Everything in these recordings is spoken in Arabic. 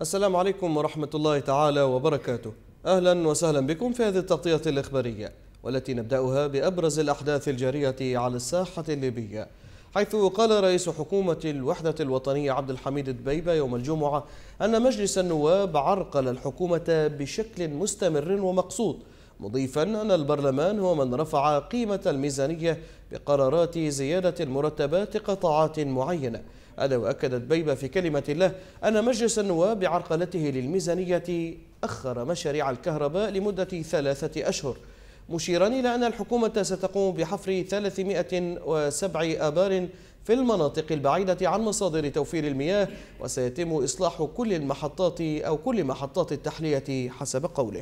السلام عليكم ورحمة الله تعالى وبركاته. أهلا وسهلا بكم في هذه التغطية الإخبارية، والتي نبدأها بأبرز الأحداث الجارية على الساحة الليبية، حيث قال رئيس حكومة الوحدة الوطنية عبد الحميد دبيبة يوم الجمعة أن مجلس النواب عرقل الحكومة بشكل مستمر ومقصود، مضيفا أن البرلمان هو من رفع قيمة الميزانية بقرارات زيادة المرتبات قطاعات معينة. هذا وأكد دبيبة في كلمة له أن مجلس النواب بعرقلته للميزانية أخر مشاريع الكهرباء لمدة 3 أشهر، مشيرا إلى أن الحكومة ستقوم بحفر 307 آبار في المناطق البعيدة عن مصادر توفير المياه، وسيتم إصلاح كل محطات التحلية حسب قوله.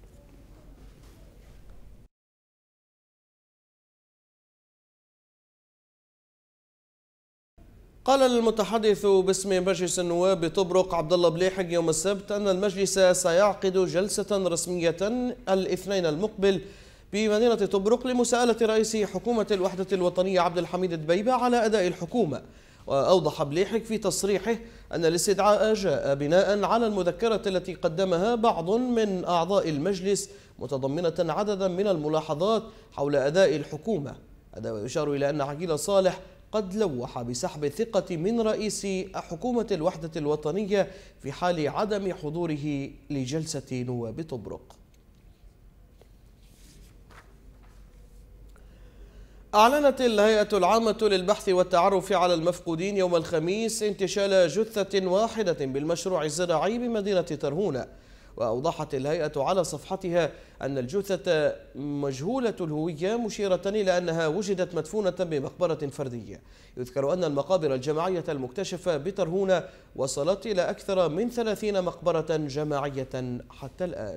قال المتحدث باسم مجلس النواب بطبرق عبد الله بليحق يوم السبت أن المجلس سيعقد جلسة رسمية الاثنين المقبل بمدينة طبرق لمساءلة رئيس حكومة الوحدة الوطنية عبد الحميد دبيبة على أداء الحكومة. وأوضح بليحق في تصريحه أن الاستدعاء جاء بناء على المذكرة التي قدمها بعض من أعضاء المجلس متضمنة عددا من الملاحظات حول أداء الحكومة. هذا ويشار إلى أن عقيل صالح قد لوح بسحب الثقة من رئيس حكومة الوحدة الوطنية في حال عدم حضوره لجلسة نواب طبرق. أعلنت الهيئة العامة للبحث والتعرف على المفقودين يوم الخميس انتشال جثة واحدة بالمشروع الزراعي بمدينة ترهونة. وأوضحت الهيئة على صفحتها أن الجثة مجهولة الهوية، مشيرة إلى أنها وجدت مدفونة بمقبرة فردية. يذكر أن المقابر الجماعية المكتشفة بترهونة وصلت إلى أكثر من 30 مقبرة جماعية حتى الآن.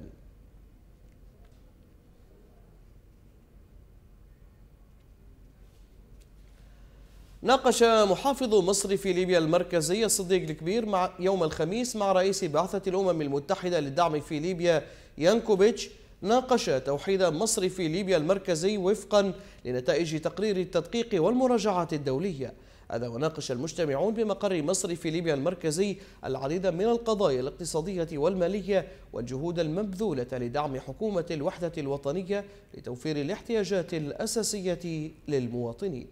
ناقش محافظ مصر في ليبيا المركزي الصديق الكبير يوم الخميس مع رئيس بعثة الأمم المتحدة للدعم في ليبيا يانكوفيتش توحيد مصر في ليبيا المركزي وفقا لنتائج تقرير التدقيق والمراجعات الدولية. هذا وناقش المجتمعون بمقر مصر في ليبيا المركزي العديد من القضايا الاقتصادية والمالية والجهود المبذولة لدعم حكومة الوحدة الوطنية لتوفير الاحتياجات الأساسية للمواطنين.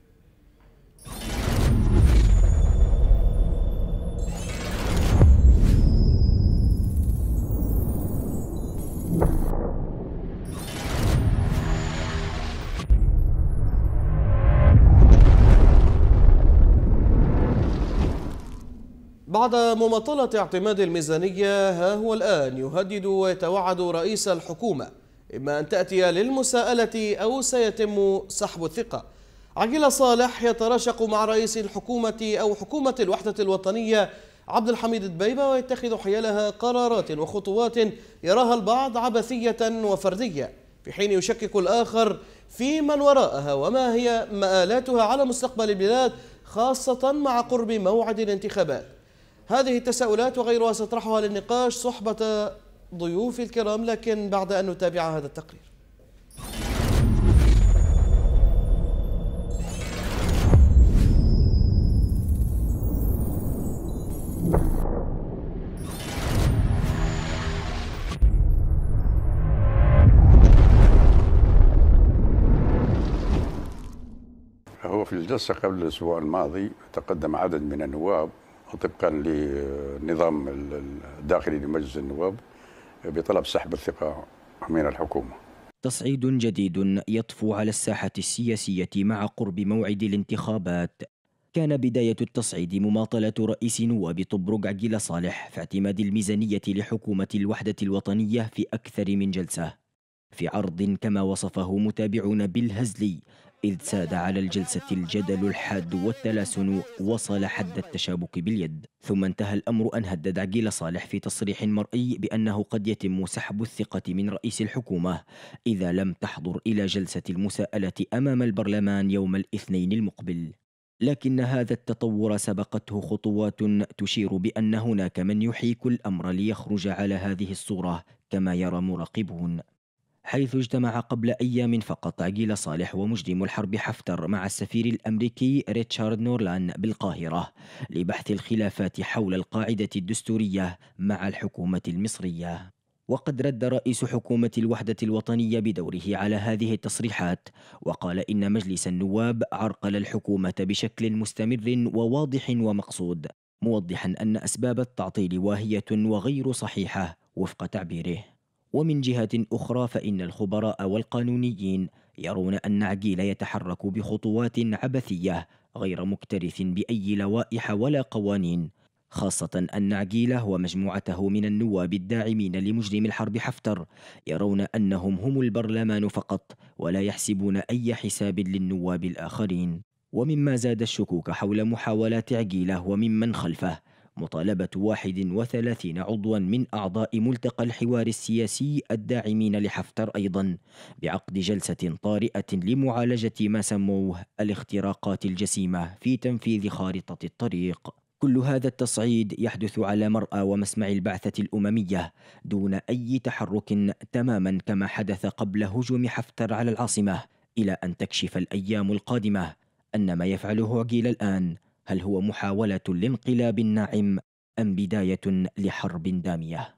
بعد مماطلة اعتماد الميزانية، ها هو الآن يهدد ويتوعد رئيس الحكومة إما أن تأتي للمساءلة أو سيتم سحب الثقة. عقيل صالح يتراشق مع رئيس الحكومة أو حكومة الوحدة الوطنية عبد الحميد دبيبة، ويتخذ حيالها قرارات وخطوات يراها البعض عبثية وفردية، في حين يشكك الآخر في من وراءها وما هي مآلاتها على مستقبل البلاد، خاصة مع قرب موعد الانتخابات. هذه التساؤلات وغيرها سطرحها للنقاش صحبة ضيوف الكرام، لكن بعد أن نتابع هذا التقرير. هو في الجلسة قبل الأسبوع الماضي تقدم عدد من النواب طبقا للنظام الداخلي لمجلس النواب بطلب سحب الثقة من الحكومة. تصعيد جديد يطفو على الساحة السياسية مع قرب موعد الانتخابات. كان بداية التصعيد مماطلة رئيس نواب طبرق عقيل صالح في اعتماد الميزانية لحكومة الوحدة الوطنية في أكثر من جلسة، في عرض كما وصفه متابعون بالهزلي، إذ ساد على الجلسة الجدل الحاد والتلاسن وصل حد التشابك باليد. ثم انتهى الأمر أن هدد عقيل صالح في تصريح مرئي بأنه قد يتم سحب الثقة من رئيس الحكومة إذا لم تحضر إلى جلسة المساءلة أمام البرلمان يوم الاثنين المقبل. لكن هذا التطور سبقته خطوات تشير بأن هناك من يحيك الأمر ليخرج على هذه الصورة كما يرى مراقبون. حيث اجتمع قبل أيام فقط عقيل صالح ومجرم الحرب حفتر مع السفير الأمريكي ريتشارد نورلان بالقاهرة لبحث الخلافات حول القاعدة الدستورية مع الحكومة المصرية. وقد رد رئيس حكومة الوحدة الوطنية بدوره على هذه التصريحات، وقال إن مجلس النواب عرقل الحكومة بشكل مستمر وواضح ومقصود، موضحا أن أسباب التعطيل واهية وغير صحيحة وفق تعبيره. ومن جهة أخرى فإن الخبراء والقانونيين يرون أن عقيل يتحرك بخطوات عبثية غير مكترث بأي لوائح ولا قوانين، خاصة أن عقيل ومجموعته من النواب الداعمين لمجرم الحرب حفتر يرون أنهم هم البرلمان فقط، ولا يحسبون أي حساب للنواب الآخرين. ومما زاد الشكوك حول محاولات عقيل وممن خلفه مطالبة 31 عضوا من أعضاء ملتقى الحوار السياسي الداعمين لحفتر أيضا بعقد جلسة طارئة لمعالجة ما سموه الاختراقات الجسيمة في تنفيذ خارطة الطريق. كل هذا التصعيد يحدث على مرأى ومسمع البعثة الأممية دون أي تحرك، تماما كما حدث قبل هجوم حفتر على العاصمة، إلى أن تكشف الأيام القادمة أن ما يفعله عقيل الآن هل هو محاولة لانقلاب ناعم أم بداية لحرب دامية؟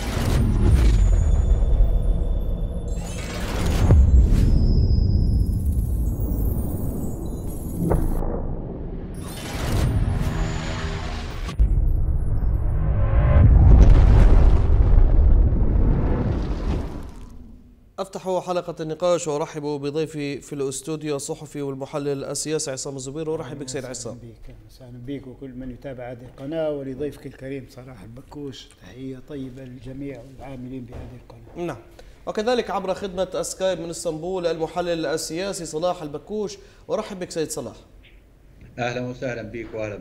أفتح حلقة النقاش وأرحب بضيفي في الاستوديو الصحفي والمحلل السياسي عصام الزبير. وأرحب بك سيد عصام. أهلا بك وكل من يتابع هذه القناة، ولضيفك الكريم صلاح البكوش تحية طيبة للجميع والعاملين بهذه القناة. نعم، وكذلك عبر خدمة سكايب من اسطنبول المحلل السياسي صلاح البكوش. وأرحب بك سيد صلاح. اهلا وسهلا بك واهلا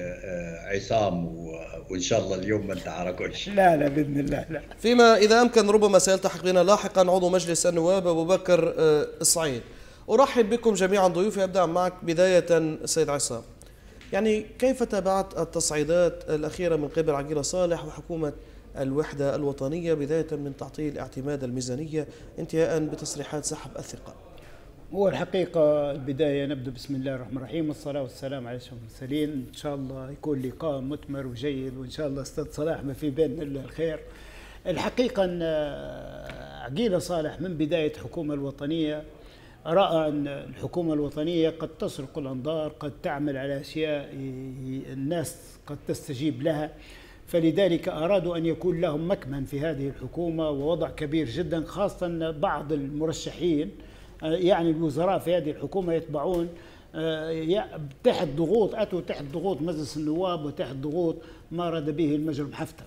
بعصام وان شاء الله اليوم ما نتعاركش. لا باذن الله لا. فيما اذا امكن ربما سيلتحق بنا لاحقا عضو مجلس النواب ابو بكر الصعيد. ارحب بكم جميعا ضيوفي. ابدا معك بدايه سيد عصام، يعني كيف تابعت التصعيدات الاخيره من قبل عقيل صالح وحكومه الوحده الوطنيه، بدايه من تعطيل اعتماد الميزانيه انتهاء بتصريحات سحب الثقه؟ هو الحقيقة البداية نبدأ بسم الله الرحمن الرحيم والصلاة والسلام على أشرف المرسلين. إن شاء الله يكون لقاء مثمر وجيد، وإن شاء الله أستاذ صلاح ما في بيننا إلا الخير. الحقيقة أن عقيل صالح من بداية الحكومة الوطنية رأى أن الحكومة الوطنية قد تسرق الأنظار، قد تعمل على أشياء الناس قد تستجيب لها، فلذلك أرادوا أن يكون لهم مكمن في هذه الحكومة ووضع كبير جدا، خاصة أن بعض المرشحين يعني الوزراء في هذه الحكومة يتبعون تحت ضغوط، أتوا تحت ضغوط مجلس النواب وتحت ضغوط ما أراد به المجرم حفتر.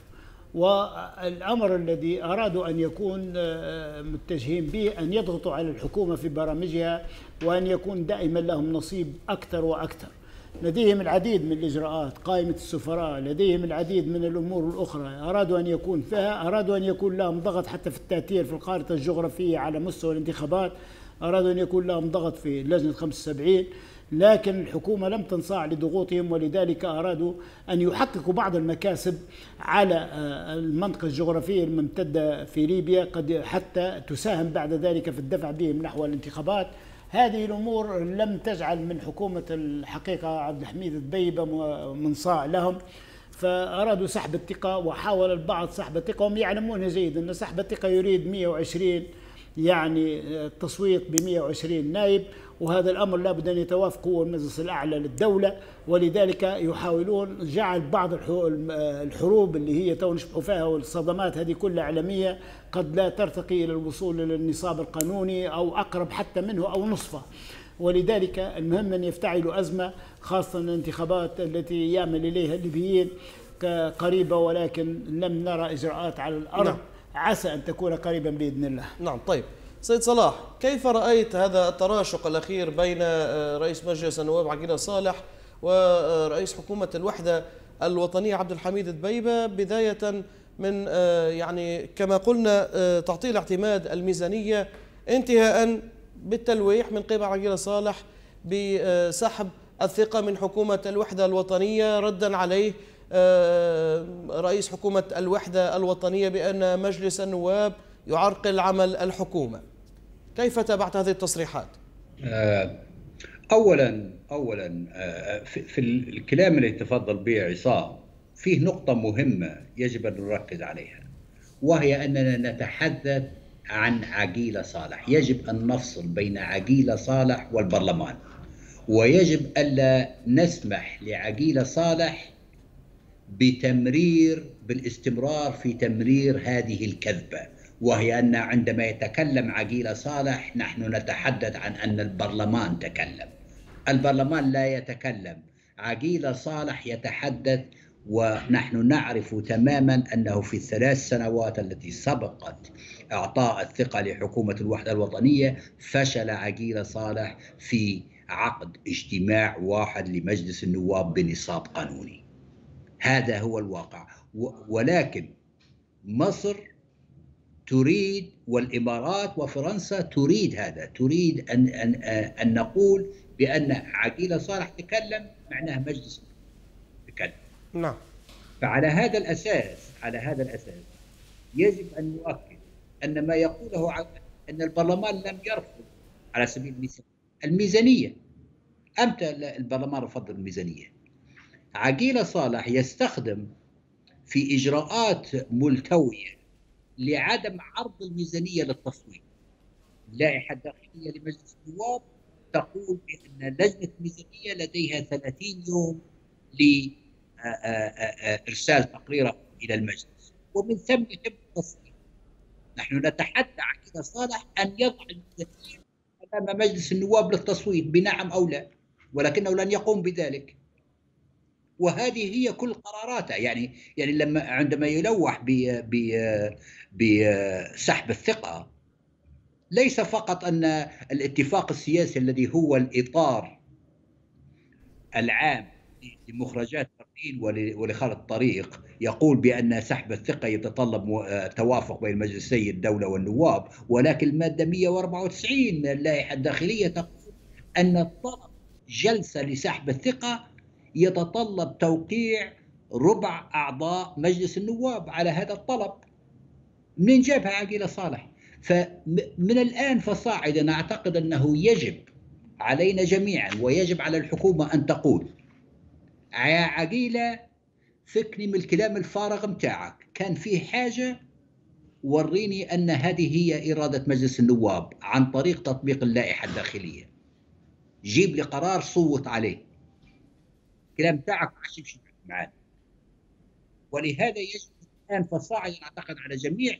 والأمر الذي أرادوا أن يكون متجهين به أن يضغطوا على الحكومة في برامجها، وأن يكون دائما لهم نصيب أكثر وأكثر. لديهم العديد من الإجراءات، قائمة السفراء، لديهم العديد من الأمور الأخرى أرادوا أن يكون فيها، أرادوا أن يكون لهم ضغط حتى في التأثير في الخارطة الجغرافية على مستوى الانتخابات، أرادوا أن يكون لهم ضغط في لجنة 75، لكن الحكومة لم تنصاع لضغوطهم، ولذلك أرادوا أن يحققوا بعض المكاسب على المنطقة الجغرافية الممتدة في ليبيا، قد حتى تساهم بعد ذلك في الدفع بهم نحو الانتخابات. هذه الأمور لم تجعل من حكومة الحقيقة عبد الحميد الدبيبة منصاع لهم، فأرادوا سحب الثقة، وحاول البعض سحب الثقة، وهم يعلمون جيدا أن سحب الثقة يريد 120 يعني التصويت ب 120 نائب، وهذا الأمر لابد أن يتوافق هو المجلس الأعلى للدولة، ولذلك يحاولون جعل بعض الحروب اللي هي تو نشبحوا فيها والصدمات هذه كلها إعلامية قد لا ترتقي إلى الوصول إلى النصاب القانوني أو أقرب حتى منه أو نصفه، ولذلك المهم أن يفتعلوا أزمة، خاصة الانتخابات التي يعمل إليها الليبيين قريبة، ولكن لم نرى إجراءات على الأرض. نعم. عسى أن تكون قريبا بإذن الله. نعم. طيب سيد صلاح، كيف رأيت هذا التراشق الأخير بين رئيس مجلس النواب عقيل صالح ورئيس حكومة الوحدة الوطنية عبد الحميد الدبيبة، بداية من يعني كما قلنا تعطيل اعتماد الميزانية، انتهاء بالتلويح من قبل عقيل صالح بسحب الثقة من حكومة الوحدة الوطنية، ردا عليه رئيس حكومة الوحدة الوطنية بأن مجلس النواب يعرقل عمل الحكومة؟ كيف تابعت هذه التصريحات؟ أولا في الكلام اللي تفضل به عصام فيه نقطة مهمة يجب أن نركز عليها، وهي أننا نتحدث عن عقيلة صالح. يجب أن نفصل بين عقيلة صالح والبرلمان، ويجب ألا نسمح لعقيلة صالح بالاستمرار في تمرير هذه الكذبة، وهي أن عندما يتكلم عقيلة صالح نحن نتحدث عن أن البرلمان تكلم. البرلمان لا يتكلم، عقيلة صالح يتحدث، ونحن نعرف تماما أنه في الثلاث سنوات التي سبقت إعطاء الثقة لحكومة الوحدة الوطنية فشل عقيلة صالح في عقد اجتماع واحد لمجلس النواب بنصاب قانوني. هذا هو الواقع. ولكن مصر تريد، والإمارات وفرنسا تريد هذا، تريد أن نقول بأن عقيلة صالح تكلم معناه مجلس تكلم. نعم. فعلى هذا الأساس يجب أن نؤكد أن ما يقوله أن البرلمان لم يرفض على سبيل المثال الميزانية. أمتى البرلمان رفض الميزانية؟ عقيلة صالح يستخدم في إجراءات ملتوية لعدم عرض الميزانية للتصويت. اللائحة الداخلية لمجلس النواب تقول بأن لجنة الميزانية لديها 30 يوم لإرسال تقريره إلى المجلس، ومن ثم يتم التصويت. نحن نتحدى عقيلة صالح أن يضع الميزانية أمام مجلس النواب للتصويت بنعم أو لا، ولكنه لن يقوم بذلك. وهذه هي كل قراراته. يعني عندما يلوح بسحب الثقة، ليس فقط أن الاتفاق السياسي الذي هو الإطار العام لمخرجات تقييم ولخارطة الطريق يقول بأن سحب الثقة يتطلب توافق بين مجلسي الدولة والنواب، ولكن المادة 194 من اللائحة الداخلية تقول أن طلب جلسة لسحب الثقة يتطلب توقيع ربع أعضاء مجلس النواب على هذا الطلب. منين جابها عقيلة صالح؟ فمن الآن فصاعدا أعتقد أنه يجب علينا جميعا ويجب على الحكومة أن تقول: يا عقيلة فكني من الكلام الفارغ متاعك، كان فيه حاجة وريني أن هذه هي إرادة مجلس النواب عن طريق تطبيق اللائحة الداخلية، جيب لي قرار صوت عليه، الكلام تاعك ما يمشي معنا. ولهذا يجب الآن فصاعدا أعتقد على جميع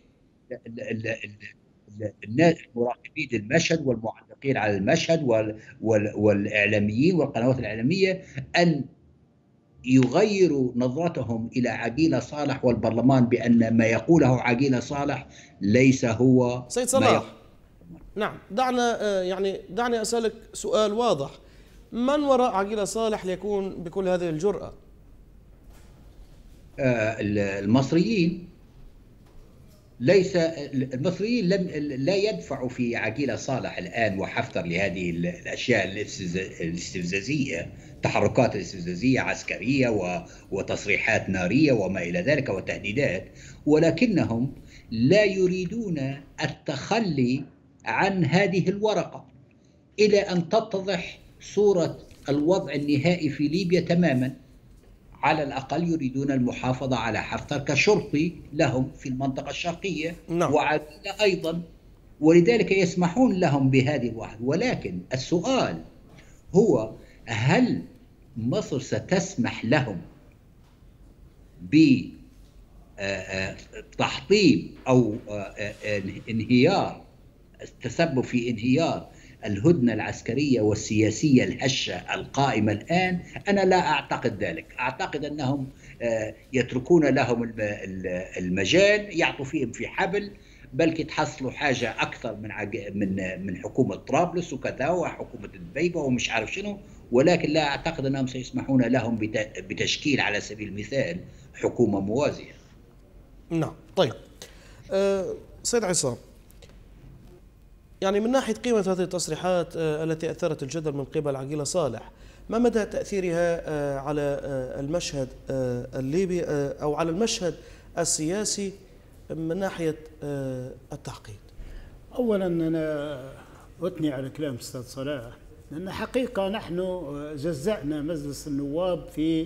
الناس المراقبين للمشهد والمعلقين على المشهد والإعلاميين والقنوات الإعلامية أن يغيروا نظرتهم إلى عقيلة صالح والبرلمان، بأن ما يقوله عقيلة صالح ليس هو سيد صلاح. نعم، دعني أسألك سؤال واضح: من وراء عقيلة صالح ليكون بكل هذه الجرأة؟ المصريين. ليس المصريين لا يدفعوا في عقيلة صالح الآن وحفتر لهذه الأشياء الاستفزازية، تحركات الاستفزازية عسكرية وتصريحات نارية وما إلى ذلك وتهديدات، ولكنهم لا يريدون التخلي عن هذه الورقة إلى أن تتضح صورة الوضع النهائي في ليبيا تماما. على الأقل يريدون المحافظة على حفتر كشرطي لهم في المنطقة الشرقية. نعم. وعقيلة أيضا، ولذلك يسمحون لهم بهذه الوحدة. ولكن السؤال هو: هل مصر ستسمح لهم بتحطيم أو انهيار، التسبب في انهيار الهدنة العسكرية والسياسية الهشة القائمة الآن؟ أنا لا أعتقد ذلك. أعتقد أنهم يتركون لهم المجال، يعطوا فيهم في حبل، بل تحصلوا حاجة أكثر من حكومة طرابلس وكذا وحكومة الدبيبة ومش عارف شنو، ولكن لا أعتقد أنهم سيسمحون لهم بتشكيل على سبيل المثال حكومة موازية. نعم. طيب سيد عصام، من ناحية قيمة هذه التصريحات التي أثارت الجدل من قبل عقيلة صالح، ما مدى تأثيرها على المشهد الليبي أو على المشهد السياسي من ناحية التعقيد؟ أولا أنا أثني على كلام أستاذ صلاح، لأن حقيقة نحن جزأنا مجلس النواب في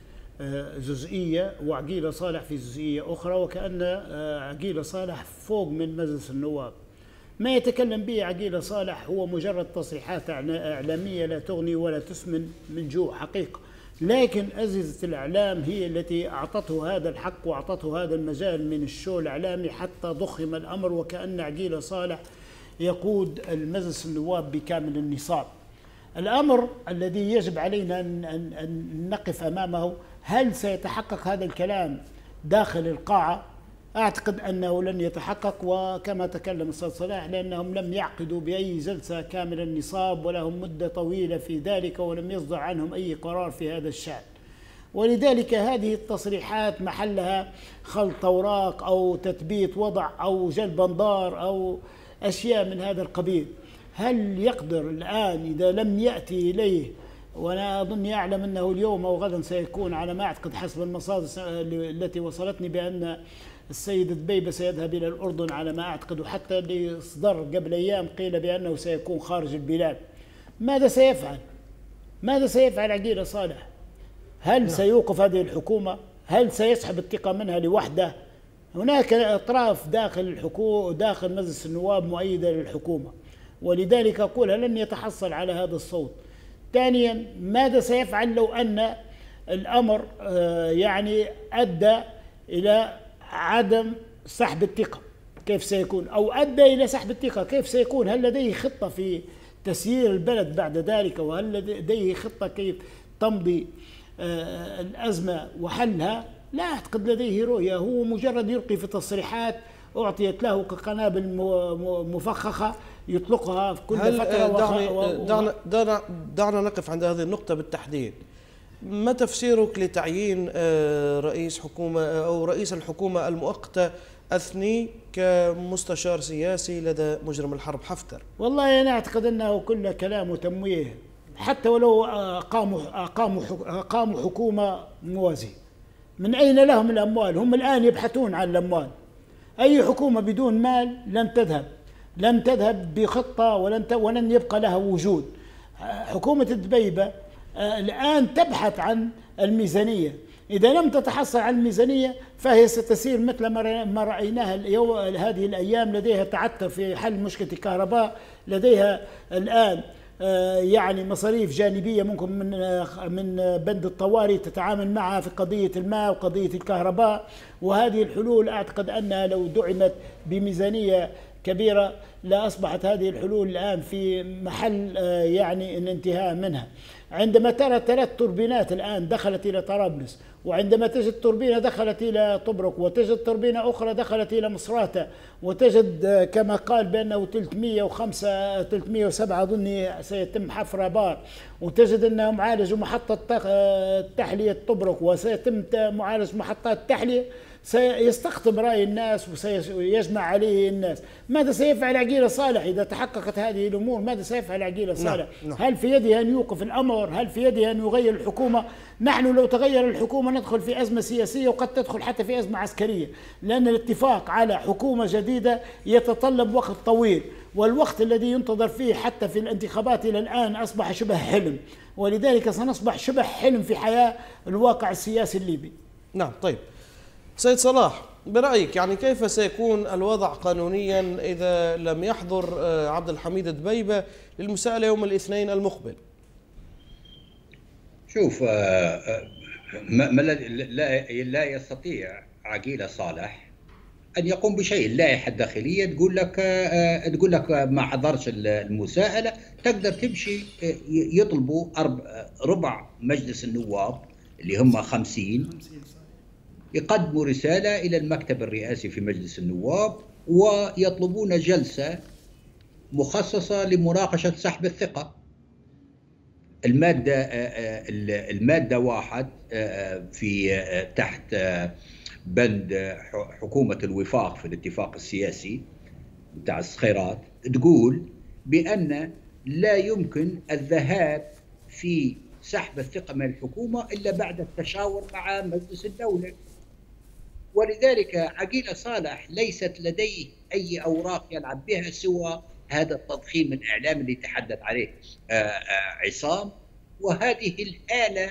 جزئية وعقيلة صالح في جزئية أخرى، وكأن عقيلة صالح فوق من مجلس النواب. ما يتكلم به عقيلة صالح هو مجرد تصريحات إعلامية لا تغني ولا تسمن من جوع حقيقة، لكن أجهزة الإعلام هي التي أعطته هذا الحق وأعطته هذا المجال من الشو الإعلامي حتى ضخم الأمر، وكأن عقيلة صالح يقود المجلس النواب بكامل النصاب. الأمر الذي يجب علينا أن نقف أمامه، هل سيتحقق هذا الكلام داخل القاعة؟ أعتقد أنه لن يتحقق، وكما تكلم الأستاذ صلاح لأنهم لم يعقدوا بأي جلسة كامل النصاب ولهم مدة طويلة في ذلك، ولم يصدر عنهم أي قرار في هذا الشأن. ولذلك هذه التصريحات محلها خلط أوراق أو تثبيت وضع أو جلب أنظار أو أشياء من هذا القبيل. هل يقدر الآن إذا لم يأتي إليه، وأنا أظن يعلم أنه اليوم أو غدا سيكون على ما أعتقد حسب المصادر التي وصلتني بأن السيد دبيبة سيذهب إلى الأردن على ما أعتقد، وحتى اللي صدر قبل أيام قيل بأنه سيكون خارج البلاد. ماذا سيفعل؟ ماذا سيفعل عقيلة صالح؟ هل سيوقف هذه الحكومة؟ هل سيسحب الثقة منها لوحده؟ هناك أطراف داخل مجلس النواب مؤيدة للحكومة، ولذلك أقول لن يتحصل على هذا الصوت. ثانيا، ماذا سيفعل لو أن الأمر يعني أدى إلى عدم سحب الثقة؟ كيف سيكون؟ أو أدى إلى سحب الثقة كيف سيكون؟ هل لديه خطة في تسيير البلد بعد ذلك؟ وهل لديه خطة كيف تمضي الأزمة وحلها؟ لا أعتقد لديه رؤية، هو مجرد يلقي في تصريحات أعطيت له كقنابل مفخخة يطلقها في كل فترة. دعنا نقف عند هذه النقطة بالتحديد. ما تفسيرك لتعيين رئيس حكومة أو رئيس الحكومة المؤقتة أثني كمستشار سياسي لدى مجرم الحرب حفتر؟ والله أنا أعتقد أنه كل كلام وتمويه، حتى ولو أقاموا حكومة موازية. من أين لهم الأموال؟ هم الآن يبحثون عن الأموال. أي حكومة بدون مال لن تذهب بخطة ولن يبقى لها وجود. حكومة دبيبة الآن تبحث عن الميزانية، إذا لم تتحصل على الميزانية فهي ستسير مثل ما رأيناها هذه الأيام، لديها تعثر في حل مشكلة الكهرباء، لديها الآن يعني مصاريف جانبية ممكن من بند الطوارئ تتعامل معها في قضية الماء وقضية الكهرباء. وهذه الحلول أعتقد أنها لو دعمت بميزانية كبيرة لا أصبحت هذه الحلول الآن في محل يعني الانتهاء منها. عندما ترى 3 توربينات الآن دخلت إلى طرابلس، وعندما تجد توربينة دخلت إلى طبرق، وتجد توربينة أخرى دخلت إلى مصراتة، وتجد كما قال بأنه 307 أظن سيتم حفر آبار، وتجد أنهم عالجوا محطة تحلية طبرق وسيتم معالجة محطات تحلية، سيستقطب رأي الناس وسيجمع عليه الناس. ماذا سيفعل عقيلة صالح إذا تحققت هذه الأمور؟ ماذا سيفعل عقيلة صالح؟ هل في يده أن يوقف الأمر؟ هل في يده أن يغير الحكومة؟ نحن لو تغير الحكومة ندخل في أزمة سياسية، وقد تدخل حتى في أزمة عسكرية، لأن الاتفاق على حكومة جديدة يتطلب وقت طويل، والوقت الذي ينتظر فيه حتى في الانتخابات إلى الآن أصبح شبه حلم، ولذلك سنصبح شبه حلم في حياة الواقع السياسي الليبي. نعم. طيب سيد صلاح، برأيك يعني كيف سيكون الوضع قانونيا إذا لم يحضر عبد الحميد دبيبة للمساءلة يوم الاثنين المقبل؟ شوف، لا يستطيع عقيلة صالح أن يقوم بشيء. اللائحة الداخلية تقول لك ما حضرش المساءلة تقدر تمشي. يطلبوا ربع مجلس النواب اللي هم 50 يقدموا رسالة إلى المكتب الرئاسي في مجلس النواب ويطلبون جلسة مخصصة لمناقشة سحب الثقة. المادة 1 في تحت بند حكومة الوفاق في الاتفاق السياسي بتاع الصخيرات تقول بأن لا يمكن الذهاب في سحب الثقة من الحكومة إلا بعد التشاور مع مجلس الدولة. ولذلك عقيلة صالح ليست لديه أي أوراق يلعب بها سوى هذا التضخيم الإعلامي اللي تحدث عليه عصام، وهذه الآلة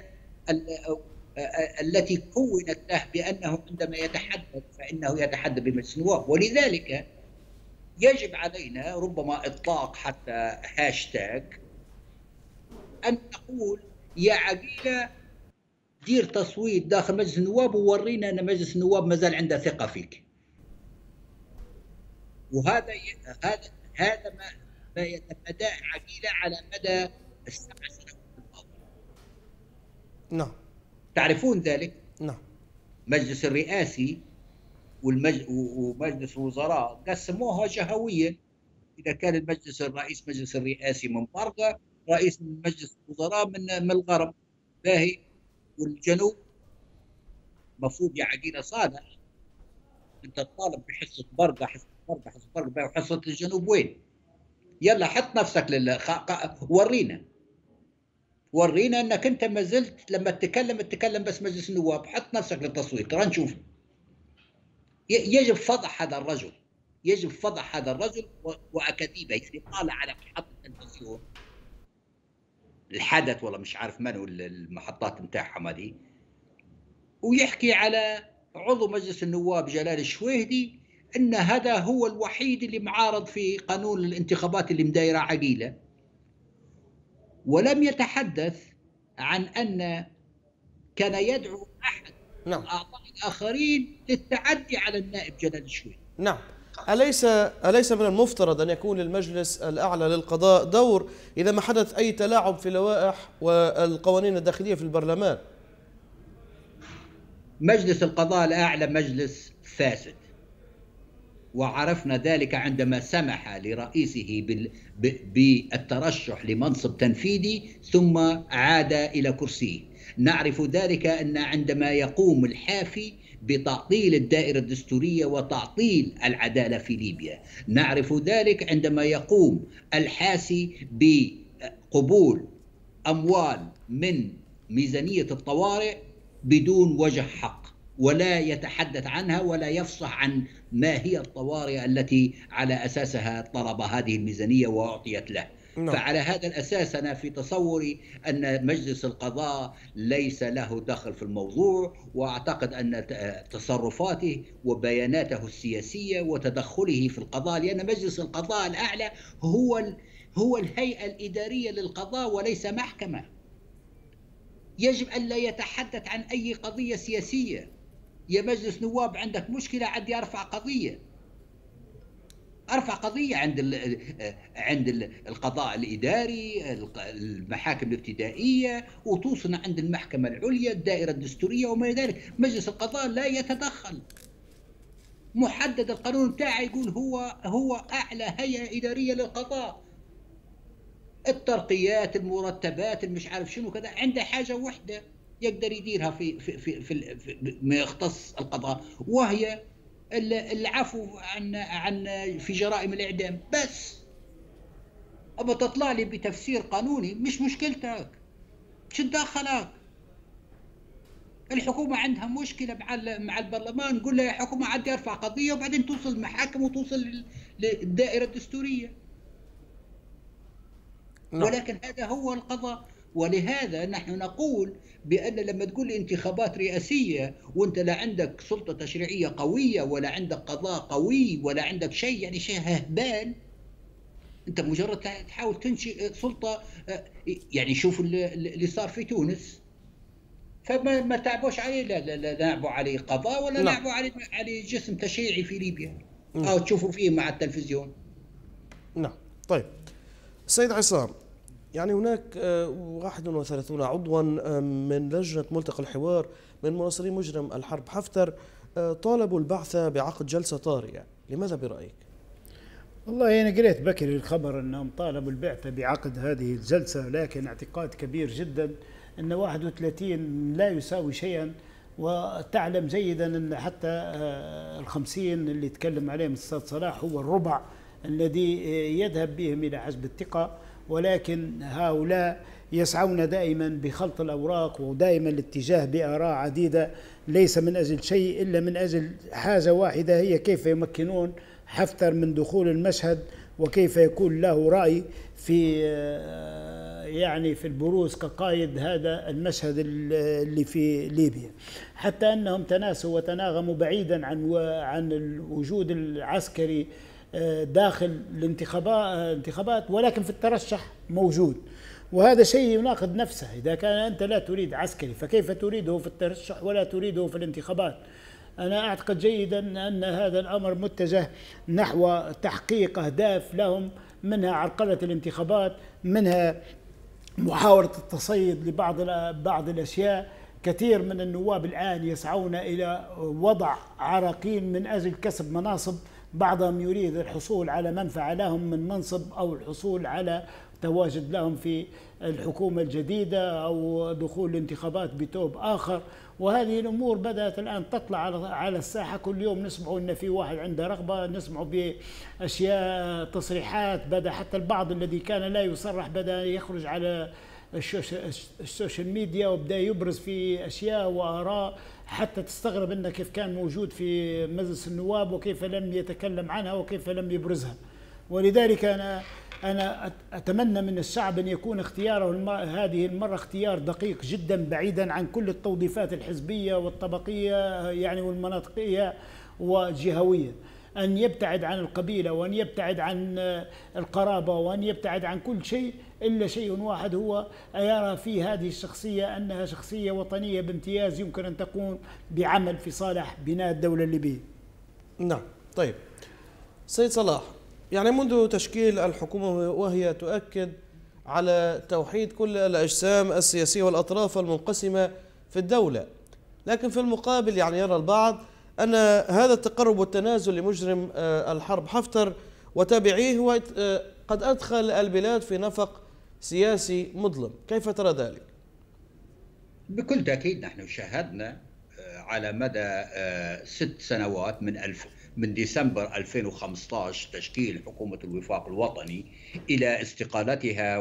التي كونت له بأنه عندما يتحدث فإنه يتحدث بمجلس النواب. ولذلك يجب علينا ربما إطلاق حتى هاشتاج أن نقول يا عقيلة دير تصويت داخل مجلس النواب وورينا أن مجلس النواب ما زال عنده ثقة فيك. وهذا هذا ما يتفاداه عقيلة على مدى ال7 سنوات الماضية. نعم. تعرفون ذلك؟ نعم. مجلس الرئاسي ومجلس الوزراء قسموها جهويا. إذا كان الرئيس مجلس الرئاسي من برقة، رئيس مجلس الوزراء من الغرب باهي، والجنوب مفروض يا عقيلة صالح انت تطالب بحصة برقة، حصة برقة، حصة برقة باهي، وحصة الجنوب وين؟ يلا حط نفسك ورينا انك انت ما زلت لما تتكلم بس مجلس النواب. حط نفسك للتصويت ترى نشوف. يجب فضح هذا الرجل، يجب فضح هذا الرجل واكاذيبه. يصير طالع على محطه التلفزيون الحدث ولا مش عارف منو المحطات نتاعهم هذه، ويحكي على عضو مجلس النواب جلال الشويهدي ان هذا هو الوحيد اللي معارض في قانون الانتخابات اللي مدايره عقيله، ولم يتحدث عن ان كان يدعو احد الاعضاء الاخرين للتعدي على النائب جلال الشويهدي. نعم. أليس من المفترض أن يكون للمجلس الأعلى للقضاء دور إذا ما حدث أي تلاعب في اللوائح والقوانين الداخلية في البرلمان؟ مجلس القضاء الأعلى مجلس فاسد، وعرفنا ذلك عندما سمح لرئيسه بالترشح لمنصب تنفيذي ثم عاد إلى كرسيه. نعرف ذلك أن عندما يقوم الحافي بتعطيل الدائرة الدستورية وتعطيل العدالة في ليبيا، نعرف ذلك عندما يقوم الحاسي بقبول أموال من ميزانية الطوارئ بدون وجه حق، ولا يتحدث عنها ولا يفصح عن ما هي الطوارئ التي على أساسها طلب هذه الميزانية وأعطيت له. فعلى هذا الأساس أنا في تصوري أن مجلس القضاء ليس له دخل في الموضوع، وأعتقد أن تصرفاته وبياناته السياسية وتدخله في القضاء، لأن مجلس القضاء الأعلى هو الهيئة الإدارية للقضاء وليس محكمة. يجب أن لا يتحدث عن أي قضية سياسية. يا مجلس نواب عندك مشكلة عندي أرفع قضية عند القضاء الإداري، المحاكم الابتدائية، وتوصل عند المحكمة العليا، الدائرة الدستورية وما إلى ذلك. مجلس القضاء لا يتدخل. محدد القانون بتاعه يقول هو أعلى هيئة إدارية للقضاء. الترقيات، المرتبات، المش عارف شنو كذا، عنده حاجة واحدة يقدر يديرها في ما يختص القضاء، وهي العفو عن في جرائم الإعدام بس. أما تطلع لي بتفسير قانوني مش مشكلتك، شو دخلك؟ الحكومة عندها مشكلة مع البرلمان، نقول لها يا حكومة عادي ارفع قضية وبعدين توصل المحاكم وتوصل للدائرة الدستورية. ولكن هذا هو القضاء. ولهذا نحن نقول بأن لما تقول انتخابات رئاسية وانت لا عندك سلطة تشريعية قوية ولا عندك قضاء قوي ولا عندك شيء، يعني شيء هبال، انت مجرد تحاول تنشئ سلطة. يعني شوف اللي صار في تونس، فما تعبوش عليه، لا لعبوا عليه قضاء ولا لعبوا عليه جسم تشريعي في ليبيا أو تشوفوا فيه مع التلفزيون. نعم. طيب السيد عصام، يعني هناك 31 عضوا من لجنة ملتقى الحوار من مناصري مجرم الحرب حفتر طالبوا البعث بعقد جلسة طارئة، لماذا برأيك؟ والله أنا قريت بكري الخبر أنهم طالبوا البعث بعقد هذه الجلسة، لكن اعتقاد كبير جدا أن 31 لا يساوي شيئا، وتعلم جيدا أن حتى 50 اللي تكلم عليهم الأستاذ صلاح هو الربع الذي يذهب بهم إلى حزب الثقة. ولكن هؤلاء يسعون دائما بخلط الأوراق، ودائما الاتجاه بآراء عديدة ليس من أجل شيء إلا من أجل حاجة واحدة، هي كيف يمكنون حفتر من دخول المشهد، وكيف يكون له رأي في يعني في البروز كقائد هذا المشهد اللي في ليبيا. حتى أنهم تناسوا وتناغموا بعيدا عن الوجود العسكري داخل الانتخابات، ولكن في الترشح موجود، وهذا شيء يناقض نفسه. إذا كان أنت لا تريد عسكري فكيف تريده في الترشح ولا تريده في الانتخابات؟ أنا أعتقد جيدا أن هذا الأمر متجه نحو تحقيق أهداف لهم، منها عرقلة الانتخابات، منها محاولة التصيد لبعض الأشياء. كثير من النواب الآن يسعون إلى وضع عراقيل من أجل كسب مناصب، بعضهم يريد الحصول على منفعة لهم من منصب، أو الحصول على تواجد لهم في الحكومة الجديدة، أو دخول الانتخابات بتوب آخر. وهذه الأمور بدأت الآن تطلع على الساحة. كل يوم نسمع أن في واحد عنده رغبة، نسمع بأشياء تصريحات، بدأ حتى البعض الذي كان لا يصرح بدأ يخرج على السوشيال ميديا وبدأ يبرز في أشياء وآراء حتى تستغرب أنه كيف كان موجود في مجلس النواب وكيف لم يتكلم عنها وكيف لم يبرزها. ولذلك أنا أتمنى من الشعب أن يكون اختياره هذه المرة اختيار دقيق جدا، بعيدا عن كل التوظيفات الحزبية والطبقية يعني والمناطقية والجهوية، أن يبتعد عن القبيلة، وأن يبتعد عن القرابة، وأن يبتعد عن كل شيء إلا شيء واحد، هو يرى في هذه الشخصية أنها شخصية وطنية بامتياز يمكن أن تقوم بعمل في صالح بناء الدولة الليبية. نعم. طيب سيد صلاح، يعني منذ تشكيل الحكومة وهي تؤكد على توحيد كل الأجسام السياسية والأطراف المنقسمة في الدولة، لكن في المقابل يعني يرى البعض أن هذا التقرب والتنازل لمجرم الحرب حفتر وتابعيه هو قد أدخل البلاد في نفق سياسي مظلم. كيف ترى ذلك؟ بكل تأكيد نحن شاهدنا على مدى 6 سنوات من ديسمبر 2015 تشكيل حكومة الوفاق الوطني إلى استقالتها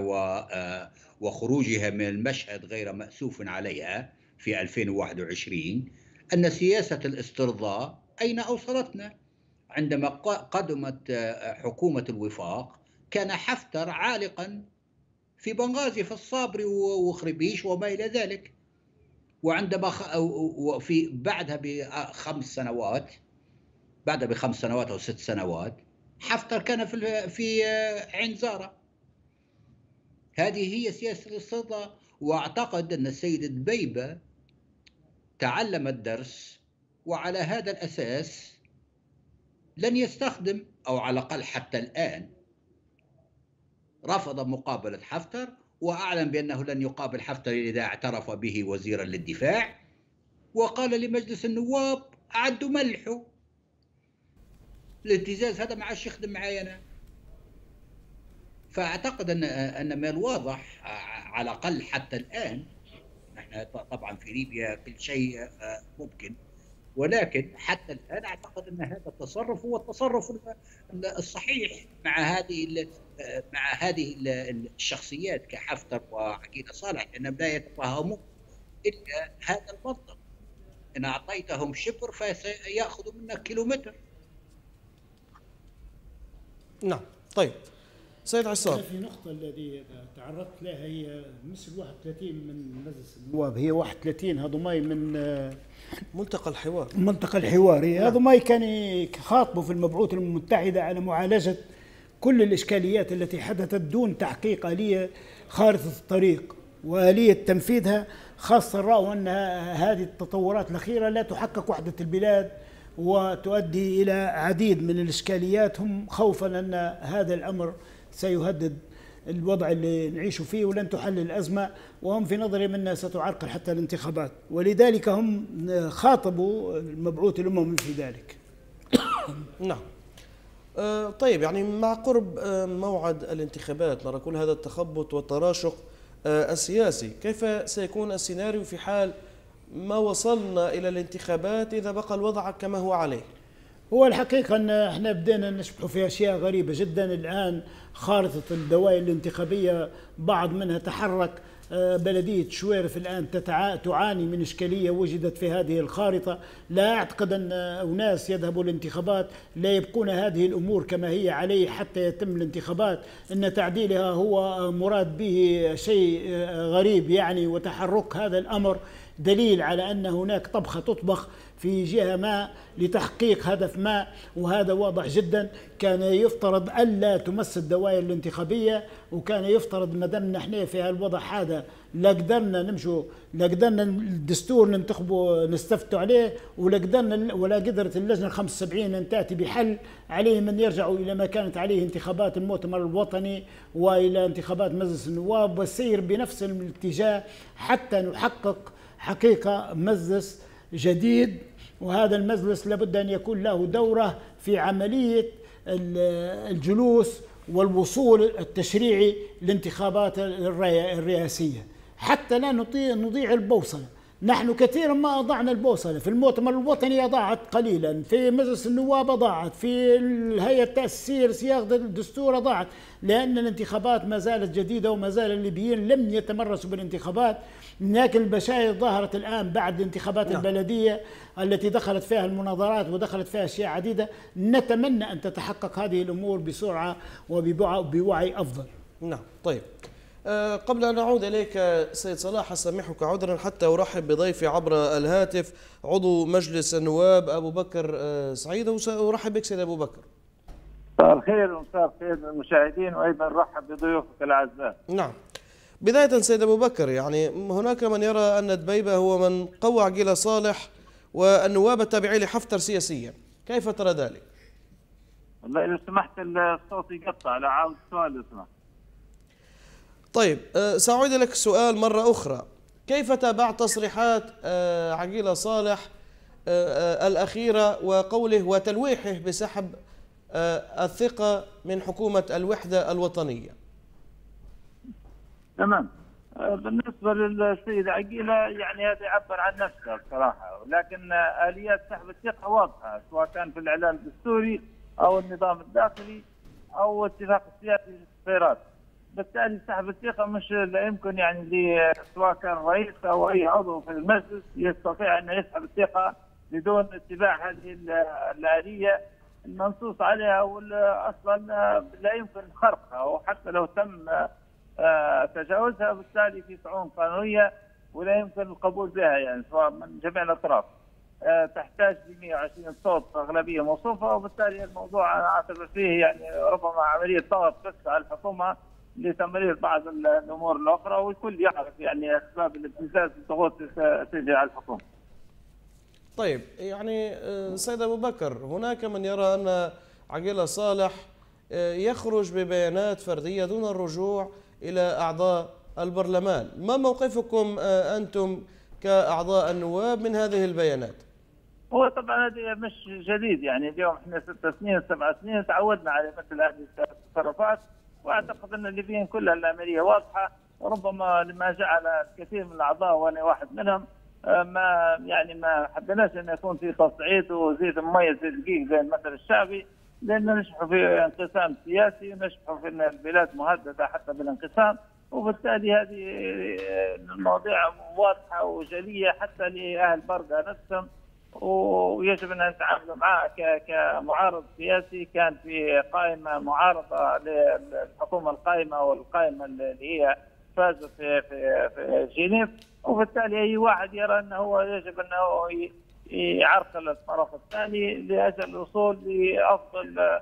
وخروجها من المشهد غير مأسوف عليها في 2021 أن سياسة الاسترضاء أين أوصلتنا. عندما قدمت حكومة الوفاق كان حفتر عالقا في بنغازي في الصابري وخربيش وما إلى ذلك، وعندما بعدها ب5 سنوات أو 6 سنوات حفتر كان في عين زارة. هذه هي سياسة الاسترضاء. وأعتقد أن السيد دبيبة تعلم الدرس، وعلى هذا الأساس لن يستخدم، أو على الأقل حتى الآن رفض مقابلة حفتر، وأعلن بأنه لن يقابل حفتر إذا اعترف به وزيرا للدفاع، وقال لمجلس النواب أعدوا ملحه. الابتزاز هذا ما عادش يخدم معايا أنا. فأعتقد أن من الواضح على الأقل حتى الآن، نحن طبعا في ليبيا كل شيء ممكن، ولكن حتى الآن أعتقد أن هذا التصرف هو التصرف الصحيح مع هذه الشخصيات كحفتر وعقيلة صالح، لأنهم لا يتفاهمون إلا هذا المنطق: إن أعطيتهم شبر فسيأخذوا منك كيلومتر. نعم. طيب سيد عصام، في نقطة الذي تعرضت لها هي مش 31 من مجلس النواب، هي 31 هذوماي من ملتقى الحوار. هذوماي كان يخاطبوا في المبعوث المتحدة على معالجة كل الإشكاليات التي حدثت دون تحقيق آلية خارطة الطريق وآلية تنفيذها، خاصة رأوا أن هذه التطورات الأخيرة لا تحقق وحدة البلاد وتؤدي إلى عديد من الإشكاليات، هم خوفا أن هذا الأمر سيهدد الوضع اللي نعيش فيه ولن تحل الأزمة، وهم في نظرهم أنها ستعرقل حتى الانتخابات، ولذلك هم خاطبوا المبعوث الأممي في ذلك. نعم. طيب يعني مع قرب موعد الانتخابات نرى كل هذا التخبط والتراشق السياسي، كيف سيكون السيناريو في حال ما وصلنا إلى الانتخابات إذا بقى الوضع كما هو عليه؟ هو الحقيقة أن احنا بدينا نشبح في أشياء غريبة جدا. الآن خارطة الدوائر الانتخابية بعض منها تحرك. بلدية شويرف الآن تعاني من إشكالية وجدت في هذه الخارطة. لا أعتقد أن أناس يذهبوا للانتخابات لا يبقون هذه الأمور كما هي عليه حتى يتم الانتخابات. أن تعديلها هو مراد به شيء غريب يعني، وتحرك هذا الأمر دليل على أن هناك طبخة تطبخ في جهة ما لتحقيق هدف ما، وهذا واضح جدا. كان يفترض ألا تمس الدوائر الانتخابية، وكان يفترض ما دامنا احنا في هالوضع هذا لا قدرنا نمشوا، لا قدرنا الدستور ننتخبوا نستفتوا عليه، ولا قدرنا ولا قدرت اللجنة 75 أن تأتي بحل. عليهم أن يرجعوا إلى ما كانت عليه انتخابات المؤتمر الوطني وإلى انتخابات مجلس النواب، والسير بنفس الاتجاه حتى نحقق حقيقة مجلس جديد. وهذا المجلس لابد أن يكون له دورة في عملية الجلوس والوصول التشريعي للانتخابات الرئاسية، حتى لا نضيع البوصلة. نحن كثيرا ما أضعنا البوصلة. في المؤتمر الوطني أضاعت قليلا، في مجلس النواب أضاعت، في الهيئة التأسيس صياغة الدستور أضاعت، لأن الانتخابات ما زالت جديدة وما زال الليبيين لم يتمرسوا بالانتخابات. لكن البشائر ظهرت الآن بعد الانتخابات البلدية التي دخلت فيها المناظرات ودخلت فيها أشياء عديدة. نتمنى أن تتحقق هذه الأمور بسرعة وبوعي أفضل. نعم. طيب، قبل أن أعود إليك سيد صلاح أسامحك عذرا حتى أرحب بضيفي عبر الهاتف عضو مجلس النواب أبو بكر سعيد، وسأرحب بك سيد أبو بكر. مساء الخير ومساء الخير للمشاهدين، وأيضا رحب بضيوفك الأعزاء. نعم. بداية سيد أبو بكر، يعني هناك من يرى أن دبيبة هو من قوى عقيلة صالح والنواب التابعين لحفتر سياسيا، كيف ترى ذلك؟ والله إذا سمحت الصوت يقطع، لا عاود السؤال لو سمحت. طيب، سأعيد لك السؤال مرة أخرى. كيف تابعت تصريحات عقيلة صالح الأخيرة وقوله وتلويحه بسحب الثقة من حكومة الوحدة الوطنية؟ تمام. بالنسبة للسيد عقيلة يعني هذا يعبر عن نفسه بصراحة، ولكن آليات سحب الثقة واضحة سواء كان في الإعلان الدستوري أو النظام الداخلي أو اتفاق السياسي للتصفيرات. بالتالي سحب الثقة مش لا يمكن يعني سواء كان رئيس أو أي عضو في المجلس يستطيع أن يسحب الثقة بدون اتباع هذه الآلية المنصوص عليها، أصلا لا يمكن خرقها، وحتى لو تم تجاوزها بالتالي في طعون قانونية ولا يمكن القبول بها يعني سواء من جميع الأطراف. تحتاج ل 120 صوت أغلبية موصوفة، وبالتالي الموضوع أنا أعتبر فيه يعني ربما عملية ضغط بس على الحكومة لتمرير بعض الأمور الأخرى، والكل يعرف يعني أسباب الابتزاز والضغوط تجري على الحكومة. طيب، يعني سيد أبو بكر، هناك من يرى أن عقيلة صالح يخرج ببيانات فردية دون الرجوع إلى أعضاء البرلمان. ما موقفكم أنتم كأعضاء النواب من هذه البيانات؟ هو طبعا هذا مش جديد، يعني اليوم احنا 6 سنين 7 سنين تعودنا على مثل هذه التصرفات، واعتقد ان الليبيين كلها العمليه واضحه، وربما لما جعل الكثير من الاعضاء وانا واحد منهم ما حبيناش ان يكون في تصعيد وزيد مميز دقيق زي المثل الشعبي، لانه نشبح في انقسام سياسي ونشبح في ان البلاد مهدده حتى بالانقسام، وبالتالي هذه المواضيع واضحه وجليه حتى لاهل برقه نفسهم، ويجب ان نتعامل معها كمعارض سياسي كان في قائمه معارضه للحكومه القائمه والقائمه اللي هي فازت في جنيف، وبالتالي اي واحد يرى انه هو يجب انه يعرقل الطرف الثاني لاجل الوصول لافضل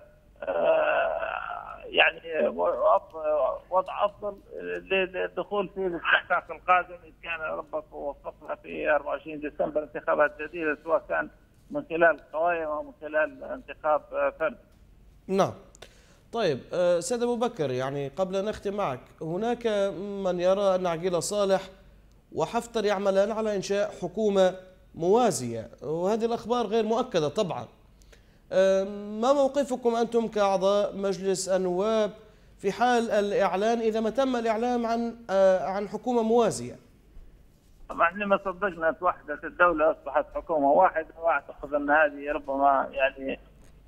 يعني وضع افضل للدخول في الاستحقاق القادم اذا كان ربك ووفقنا في 24 ديسمبر انتخابات جديده، سواء كان من خلال قوائم او من خلال انتخاب فردي. نعم. طيب، سيد أبو بكر، يعني قبل أن نختم معك، هناك من يرى أن عقيلة صالح وحفتر يعملان على إنشاء حكومة موازية، وهذه الأخبار غير مؤكدة طبعا. ما موقفكم أنتم كأعضاء مجلس النواب في حال الإعلان إذا ما تم الإعلام عن حكومة موازية؟ طبعا لما صدقنا توحدت الدولة أصبحت حكومة واحدة، وأعتقد أن هذه ربما يعني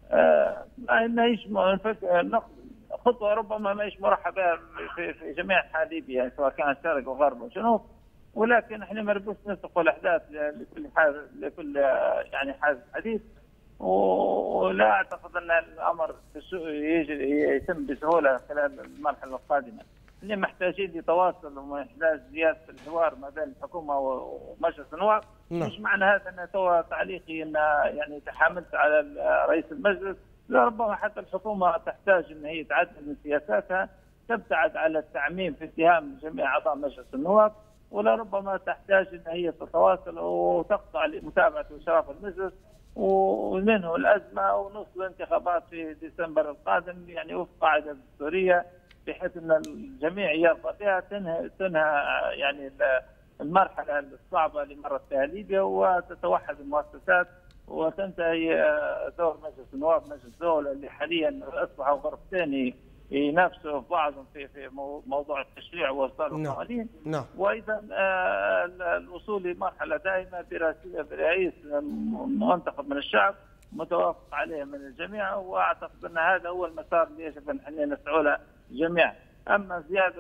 ماهيش خطوه ربما ماهيش مرحبه بها في جميع انحاء ليبيا، يعني سواء كان شرق وغرب وجنوب، ولكن احنا ما نبوش نسبق الاحداث لكل يعني حادث حديث، ولا اعتقد ان الامر يتم بسهوله خلال المرحله القادمه. اللي محتاجين لتواصل ومحتاج زياده الحوار ما بين الحكومه ومجلس النواب. مش معنى هذا ان توا تعليقي ان يعني تحاملت على رئيس المجلس، لا، ربما حتى الحكومه تحتاج ان هي تعدل من سياساتها، تبتعد على التعميم في اتهام جميع اعضاء مجلس النواب، ولا ربما تحتاج ان هي تتواصل وتقطع لمتابعه واشراف المجلس وننهوا الازمه ونوصل الانتخابات في ديسمبر القادم، يعني وفق قاعده دستوريه، بحيث ان الجميع يرضى بها، تنهى يعني المرحله الصعبه اللي مرت بها ليبيا، وتتوحد المؤسسات، وتنتهي دور مجلس النواب مجلس الدوله اللي حاليا اصبحوا غرفتين ينافسوا في بعضهم في موضوع التشريع واصدار القوانين. وايضا الوصول لمرحله دائمه برئيس منتخب من الشعب متوافق عليه من الجميع، واعتقد ان هذا هو المسار اللي يجب ان احنا نسعى له جميعا. اما زياده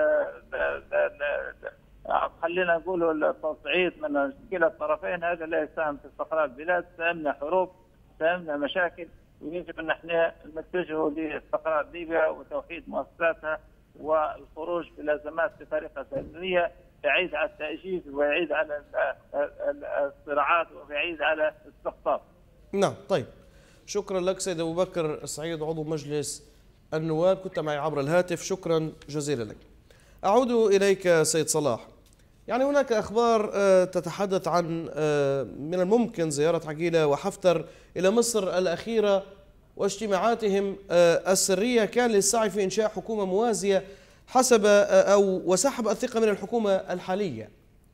خلينا نقول التصعيد من كلا الطرفين، هذا لا يساهم في استقرار البلاد، سيمنع حروب، سيمنع مشاكل، ويجب ان احنا نتجه لاستقرار ليبيا وتوحيد مؤسساتها والخروج بالازمات بطريقه سلميه، بعيد عن التاجيل وبعيد عن الصراعات وبعيد على الاستقطاب. نعم، طيب، شكرا لك سيد ابو بكر السعيد عضو مجلس النواب، كنت معي عبر الهاتف، شكرا جزيلا لك. اعود اليك سيد صلاح. يعني هناك اخبار تتحدث عن من الممكن زياره عقيله وحفتر الى مصر الاخيره واجتماعاتهم السريه كان للسعي في انشاء حكومه موازيه حسب وسحب الثقه من الحكومه الحاليه.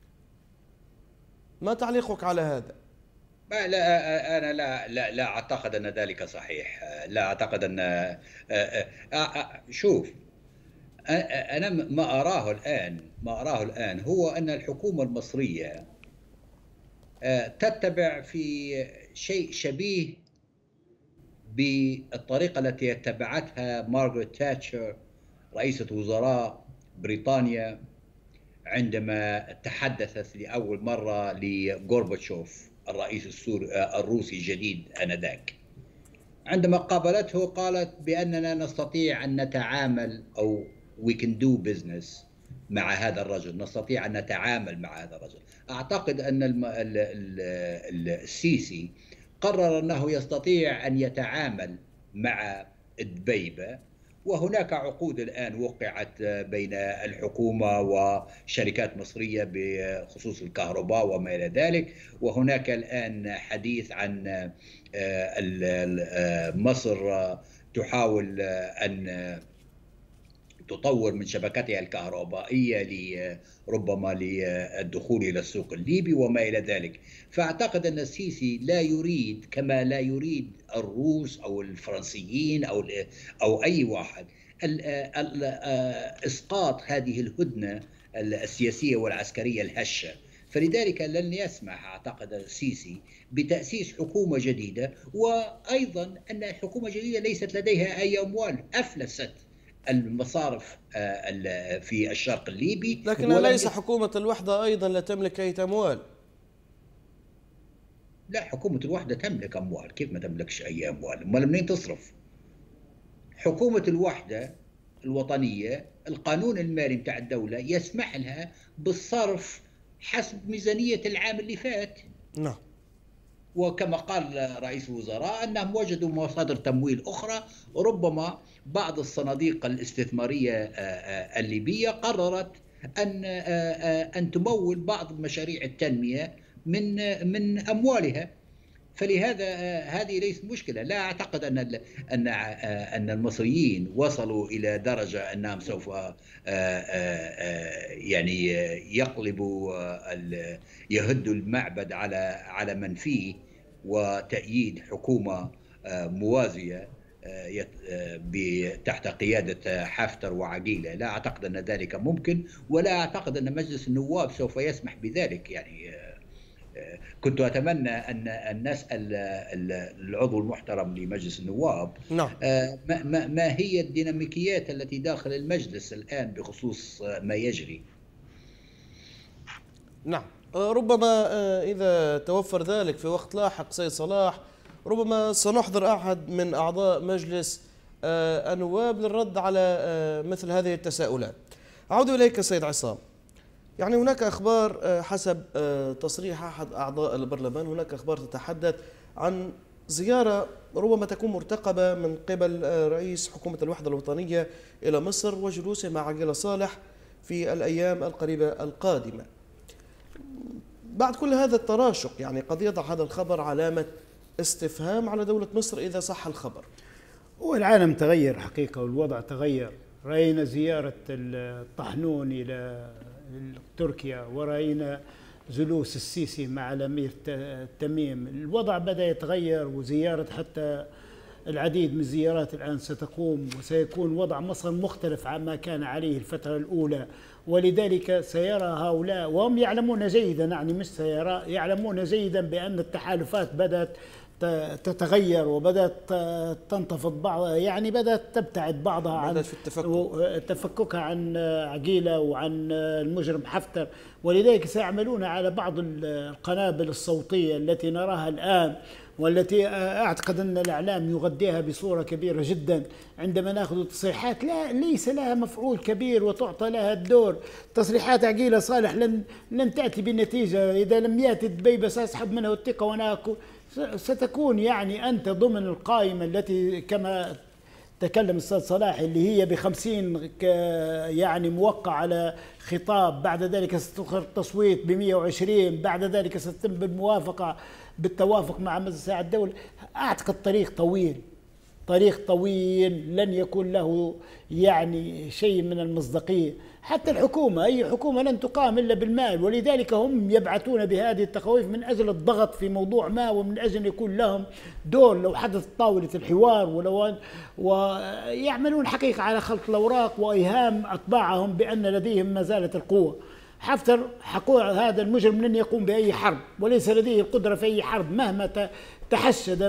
ما تعليقك على هذا؟ لا، أنا لا أعتقد أن ذلك صحيح. لا أعتقد أن شوف، أنا ما أراه الآن هو أن الحكومة المصرية تتبع في شيء شبيه بالطريقة التي اتبعتها مارغريت تاتشر رئيسة وزراء بريطانيا عندما تحدثت لأول مرة لغورباتشوف الرئيس الروسي الجديد آنذاك. عندما قابلته قالت بأننا نستطيع أن نتعامل أو we can do business مع هذا الرجل، نستطيع أن نتعامل مع هذا الرجل. أعتقد أن السيسي قرر أنه يستطيع أن يتعامل مع الدبيبة، وهناك عقود الآن وقعت بين الحكومة وشركات مصرية بخصوص الكهرباء وما إلى ذلك، وهناك الآن حديث عن مصر تحاول أن تطور من شبكتها الكهربائية ربما للدخول إلى السوق الليبي وما إلى ذلك. فأعتقد أن السيسي لا يريد، كما لا يريد الروس أو الفرنسيين أو أي واحد، إسقاط هذه الهدنة السياسية والعسكرية الهشة. فلذلك لن يسمح أعتقد السيسي بتأسيس حكومة جديدة، وأيضا أن الحكومة الجديدة ليست لديها أي أموال، أفلست المصارف في الشرق الليبي. لكن ليس حكومة الوحدة أيضا لا تملك أي أموال؟ لا، حكومة الوحدة تملك أموال. كيف ما تملكش أي أموال؟ أمال منين تصرف؟ حكومة الوحدة الوطنية القانون المالي بتاع الدولة يسمح لها بالصرف حسب ميزانية العام اللي فات. نعم. وكما قال رئيس الوزراء أنهم وجدوا مصادر تمويل أخرى، ربما بعض الصناديق الاستثمارية الليبية قررت أن تمول بعض مشاريع التنمية من أموالها. فلهذا هذه ليست مشكلة. لا أعتقد أن المصريين وصلوا إلى درجة أنهم سوف يعني يقلبوا يهدوا المعبد على من فيه وتأييد حكومة موازية تحت قيادة حفتر وعقيلة. لا أعتقد أن ذلك ممكن، ولا أعتقد أن مجلس النواب سوف يسمح بذلك. يعني كنت أتمنى أن نسأل العضو المحترم لمجلس النواب نعم. ما هي الديناميكيات التي داخل المجلس الآن بخصوص ما يجري. نعم، ربما إذا توفر ذلك في وقت لاحق سيد صلاح ربما سنحضر أحد من أعضاء مجلس النواب للرد على مثل هذه التساؤلات. أعود إليك سيد عصام. يعني هناك أخبار حسب تصريح أحد أعضاء البرلمان، هناك أخبار تتحدث عن زيارة ربما تكون مرتقبة من قبل رئيس حكومة الوحدة الوطنية إلى مصر وجلوسه مع عقيلة صالح في الأيام القريبة القادمة. بعد كل هذا التراشق يعني قد يضع هذا الخبر علامة استفهام على دولة مصر إذا صح الخبر. والعالم تغير حقيقة والوضع تغير. رأينا زيارة الطحنون إلى تركيا، ورأينا جلوس السيسي مع الأمير تميم. الوضع بدأ يتغير، وزيارة حتى العديد من الزيارات الآن ستقوم، وسيكون وضع مصر مختلف عما كان عليه الفترة الأولى. ولذلك سيرى هؤلاء، وهم يعلمون جيدا، يعني مش سيرى، يعلمون جيدا بأن التحالفات بدأت تتغير وبدأت تنتفض بعضها، يعني بدأت تبتعد بعضها عن تفككها عن عقيلة وعن المجرم حفتر. ولذلك سيعملون على بعض القنابل الصوتية التي نراها الآن، والتي أعتقد أن الإعلام يغذيها بصورة كبيرة جدا. عندما نأخذ تصريحات ليس لها مفعول كبير وتعطى لها الدور. تصريحات عقيلة صالح لن تأتي بنتيجة إذا لم يأتي دبيبة سأسحب منها الثقة وأنا ستكون يعني أنت ضمن القائمة التي كما تكلم الأستاذ صلاح اللي هي ب50 يعني موقع على خطاب، بعد ذلك ستدخل التصويت ب120، بعد ذلك ستتم بالموافقة بالتوافق مع مجلس الدولة. أعتقد طريق طويل لن يكون له يعني شيء من المصداقية. حتى الحكومة، أي حكومة لن تقام إلا بالمال، ولذلك هم يبعثون بهذه التخويف من أجل الضغط في موضوع ما، ومن أجل يكون لهم دور لو حدث طاولة الحوار، ويعملون حقيقة على خلط الأوراق وإيهام أتباعهم بأن لديهم ما زالت القوة. حفتر هذا المجرم لن يقوم بأي حرب، وليس لديه القدرة في أي حرب مهما تحشد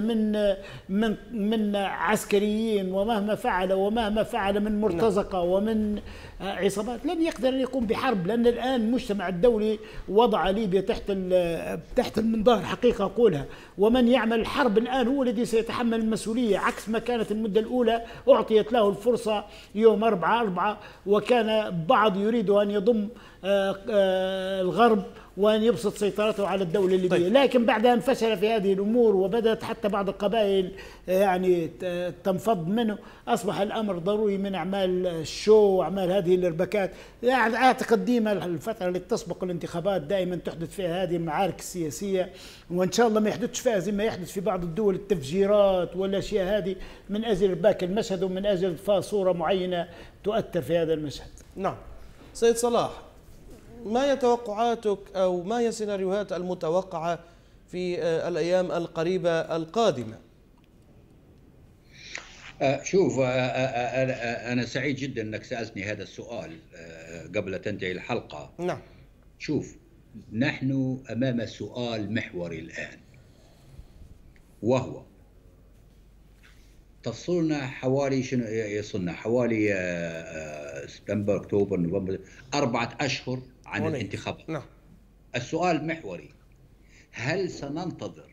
من عسكريين، ومهما فعل من مرتزقة ومن عصابات، لن يقدر أن يقوم بحرب. لأن الآن المجتمع الدولي وضع ليبيا تحت المنظار، حقيقة أقولها. ومن يعمل الحرب الآن هو الذي سيتحمل المسؤولية، عكس ما كانت المدة الأولى أعطيت له الفرصة يوم 4/4، وكان بعض يريد أن يضم الغرب وأن يبسط سيطرته على الدولة الليبية. طيب. لكن بعد أن فشل في هذه الأمور وبدأت حتى بعض القبائل يعني تنفض منه، أصبح الأمر ضروري من أعمال الشو وأعمال هذه الاربكات. يعني أعتقد ديما الفترة اللي تسبق الانتخابات دائما تحدث فيها هذه المعارك السياسية، وإن شاء الله ما يحدثش فيها زي ما يحدث في بعض الدول التفجيرات والأشياء هذه، من أجل إرباك المشهد ومن أجل إضفاء صورة معينة تؤثر في هذا المشهد. نعم سيد صلاح، ما هي توقعاتك أو ما هي السيناريوهات المتوقعة في الأيام القريبة القادمة؟ شوف، أنا سعيد جدا أنك سألتني هذا السؤال قبل تنتهي الحلقة. نعم. شوف، نحن أمام سؤال محوري الآن، وهو تصلنا حوالي حوالي سبتمبر أكتوبر نوفمبر 4 أشهر عن الانتخابات. نعم. السؤال المحوري: هل سننتظر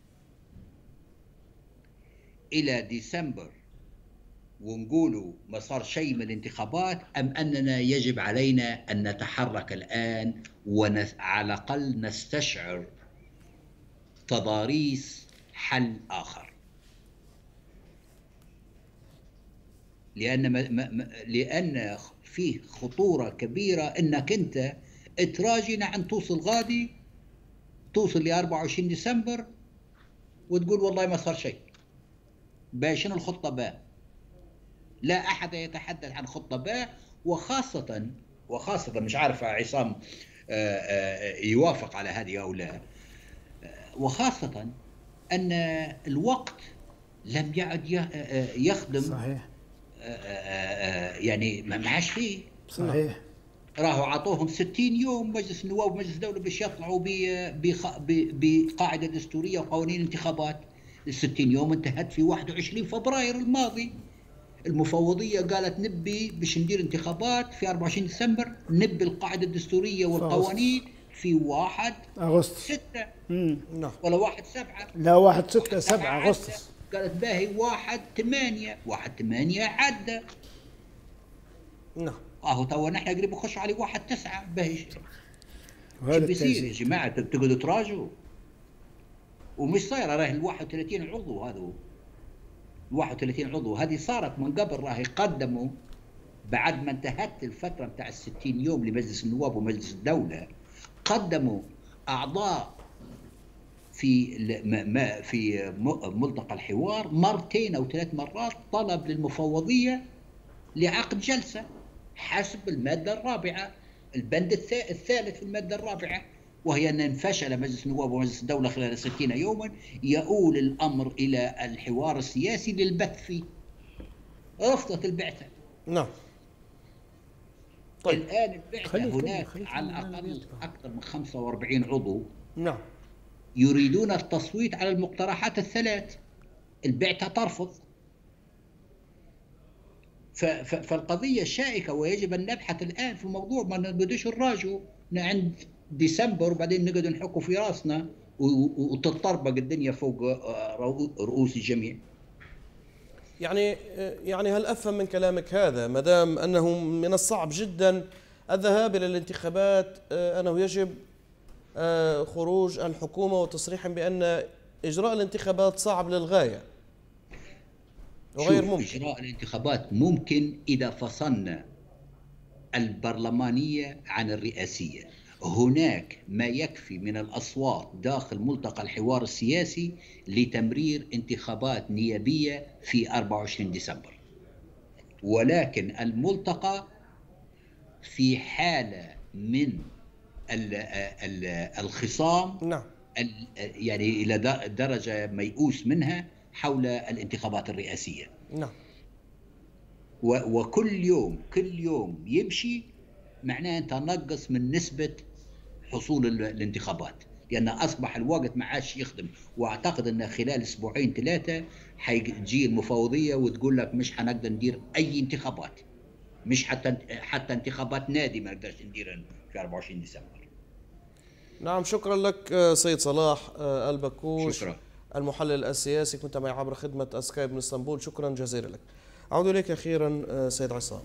إلى ديسمبر ونقولوا ما صار شيء من الانتخابات، أم أننا يجب علينا أن نتحرك الآن وعلى الأقل نستشعر تضاريس حل آخر؟ لأن فيه خطورة كبيرة أنك أنت تراجع عن توصل غادي، توصل ل 24 ديسمبر وتقول والله ما صار شيء. شنو الخطة باء؟ لا أحد يتحدث عن خطة باء، وخاصة مش عارف عصام يوافق على هذه أو لا، وخاصة أن الوقت لم يعد يخدم. صحيح. يعني ما عاش فيه. صحيح. راهو عطوهم 60 يوم مجلس النواب ومجلس الدوله باش يطلعوا بقاعده دستوريه وقوانين انتخابات. ال 60 يوم انتهت في 21 فبراير الماضي. المفوضيه قالت نبي باش ندير انتخابات في 24 ديسمبر، نبي القاعده الدستوريه والقوانين في 1 أغسطس 6 ولا 1 7. لا 1 6 7 أغسطس. قالت باهي 1 8 عدى. نعم. تو نحن قريب نخش على 1 9 باهي. وهذا شو بيصير يا جماعه؟ تقعدوا تراجعوا ومش صايره. راهي ال 31 عضو هذا، ال 31 عضو هذه صارت من قبل. راهي قدموا بعد ما انتهت الفتره بتاع ال 60 يوم لمجلس النواب ومجلس الدوله، قدموا اعضاء في ملتقى الحوار مرتين او 3 مرات طلب للمفوضيه لعقد جلسه حسب الماده الرابعه، البند الثالث في الماده الرابعه، وهي ان فشل مجلس النواب ومجلس الدوله خلال 60 يوما يؤول الامر الى الحوار السياسي للبث فيه. رفضت البعثه. نعم. طيب. الان البعثه هناك على الاقل اكثر من 45 عضو. نعم. يريدون التصويت على المقترحات الثلاث. البعثه ترفض. فالقضيه شائكه ويجب ان نبحث الان في الموضوع، ما نقعدوش نراجعوا عند ديسمبر وبعدين نقعد نحكوا في راسنا وتتطربق الدنيا فوق رؤوس الجميع. يعني هل افهم من كلامك هذا ما دام انه من الصعب جدا الذهاب الى الانتخابات انه يجب خروج الحكومه وتصريحا بان اجراء الانتخابات صعب للغايه وغير ممكن؟ اجراء الانتخابات ممكن اذا فصلنا البرلمانيه عن الرئاسيه. هناك ما يكفي من الأصوات داخل ملتقى الحوار السياسي لتمرير انتخابات نيابية في 24 ديسمبر، ولكن الملتقى في حالة من الخصام. نعم. يعني إلى درجة ميؤوس منها حول الانتخابات الرئاسية. نعم. وكل يوم يمشي معناه أنت نقص من نسبة حصول الانتخابات، لأن أصبح الوقت ما عادش يخدم. وأعتقد أن خلال 2 3 حيجي المفوضية وتقول لك مش حنقدر ندير أي انتخابات، مش حتى انتخابات نادي ما نقدرش نديرها في 24 ديسمبر. نعم. شكرا لك سيد صلاح البكوش. شكرا. المحلل السياسي، كنت معي عبر خدمة سكايب من اسطنبول. شكرا جزيلا لك. أعود إليك أخيرا سيد عصام،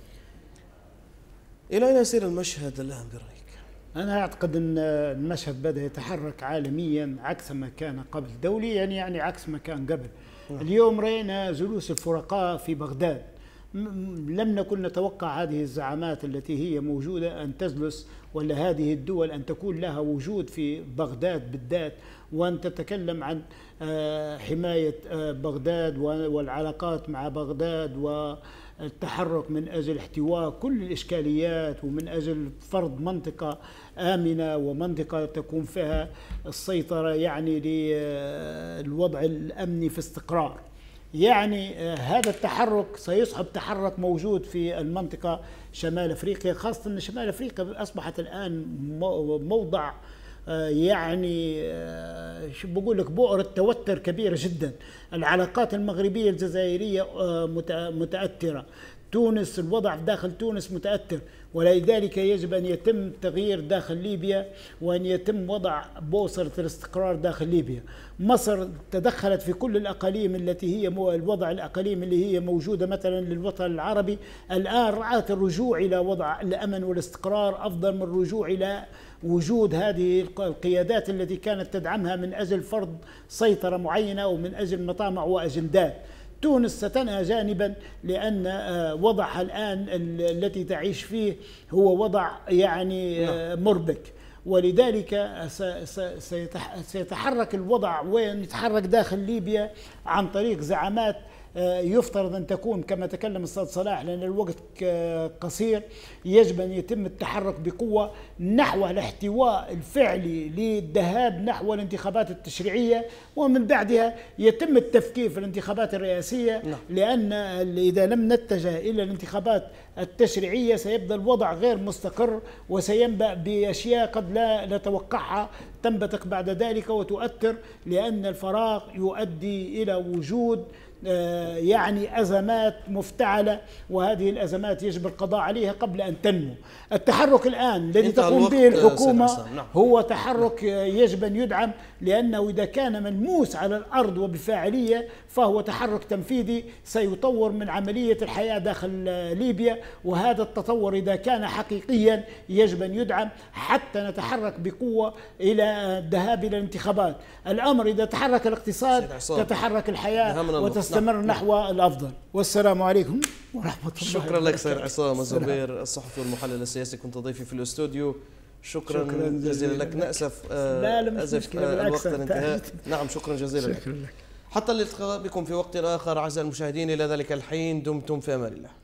إلى أين يسير المشهد الآن برأيك؟ أنا أعتقد أن المشهد بدأ يتحرك عالميا عكس ما كان قبل، دوليا يعني عكس ما كان قبل. اليوم رأينا جلوس الفرقاء في بغداد. لم نكن نتوقع هذه الزعامات التي هي موجودة أن تجلس، ولا هذه الدول أن تكون لها وجود في بغداد بالذات، وأن تتكلم عن حماية بغداد والعلاقات مع بغداد والتحرك من أجل احتواء كل الإشكاليات، ومن أجل فرض منطقة آمنة ومنطقة تكون فيها السيطرة يعني للوضع الأمني في استقرار. يعني هذا التحرك سيصحب تحرك موجود في المنطقة شمال أفريقيا، خاصة أن شمال أفريقيا أصبحت الآن موضع يعني شو بقول لك بؤرة توتر كبيرة جدا. العلاقات المغربية الجزائرية متأثرة، تونس الوضع داخل تونس متأثر، ولذلك يجب أن يتم تغيير داخل ليبيا، وأن يتم وضع بوصلة الاستقرار داخل ليبيا. مصر تدخلت في كل الأقاليم التي هي الوضع الأقاليم اللي هي موجودة مثلا للوطن العربي. الآن رأت الرجوع إلى وضع الأمن والاستقرار أفضل من الرجوع إلى وجود هذه القيادات التي كانت تدعمها من أجل فرض سيطرة معينة ومن أجل مطامع وأجندات. تونس ستنهى جانبا لأن وضعها الآن التي تعيش فيه هو وضع يعني مربك، ولذلك سيتحرك الوضع وين يتحرك داخل ليبيا عن طريق زعامات يفترض أن تكون كما تكلم الأستاذ صلاح، لأن الوقت قصير، يجب أن يتم التحرك بقوة نحو الاحتواء الفعلي للذهاب نحو الانتخابات التشريعية، ومن بعدها يتم التفكير في الانتخابات الرئاسية. لأن إذا لم نتجه إلى الانتخابات التشريعية سيبدأ الوضع غير مستقر، وسينبأ بأشياء قد لا نتوقعها تنبثق بعد ذلك وتؤثر، لأن الفراغ يؤدي إلى وجود يعني أزمات مفتعلة، وهذه الأزمات يجب القضاء عليها قبل أن تنمو. التحرك الآن الذي تقوم به الحكومة هو تحرك يجب أن يدعم، لأنه إذا كان ملموس على الأرض وبفاعلية فهو تحرك تنفيذي سيطور من عملية الحياة داخل ليبيا، وهذا التطور إذا كان حقيقيا يجب أن يدعم حتى نتحرك بقوة إلى الذهاب إلى الانتخابات. الأمر إذا تحرك الاقتصاد تتحرك الحياة وتستمر نحو الأفضل. والسلام عليكم ورحمة الله. شكرا لك سيد عصام الزبير الصحفي والمحلل السياسي، كنت ضيفي في الاستوديو. شكرا جزيلا لك. نأسف الوقت انتهى. نعم شكرا جزيلا لك. حتى الالتقاء بكم في وقت آخر أعزائي المشاهدين، إلى ذلك الحين دمتم في أمان الله.